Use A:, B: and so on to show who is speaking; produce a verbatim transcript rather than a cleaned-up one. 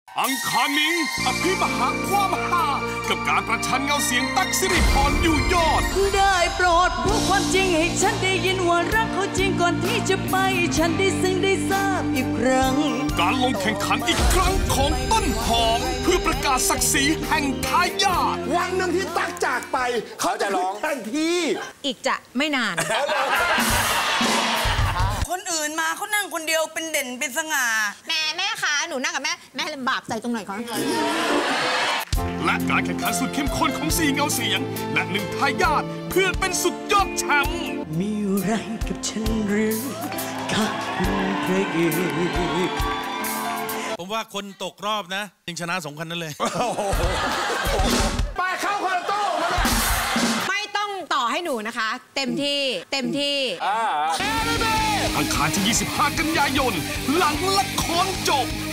A: อังคารนี้อภิมหาความฮากับการประชันเงาเสียงตั๊กสิริพรอยู่ยอด
B: ได้โปรดพูดความจริงให้ฉันได้ยินว่ารักเขาจริงก่อนที่จะไปฉันได้ซึ้งได้ทราบอีกครั้ง
A: การลงแข่งขันอีกครั้งของต้นหอมเพื่อประกาศศักดิ์ศรีแห่งทายาท
C: วันหนึ่งที่ตั๊กจากไปเขาจะร้องทันที
D: อีกจะไม่นาน
B: คนอื่นมาเขานั่งคนเดียวเป็นเด่นเป็นสง่า
D: แม่แม่คะหนูนั่งกับแม่แม่ลำบากใจตรงไหนคะ
A: และการแข่งขันสุดเข้มข้นของสี่เงาเสียงและหนึ่งทายาทเพื่อเป็นสุดยอดแชมป์
B: มีอะไรกับฉันหรือค่ะคุณพระเอก
E: ผมว่าคนตกรอบนะยังชนะสองคนนั้นเลย
C: ไปเข้าคอนโต้มาเลย
D: ไม่ต้องต่อให้หนูนะคะเต็มที่เต็มที่
A: อังคารที่ยี่สิบห้ากันยายนหลังละครจบ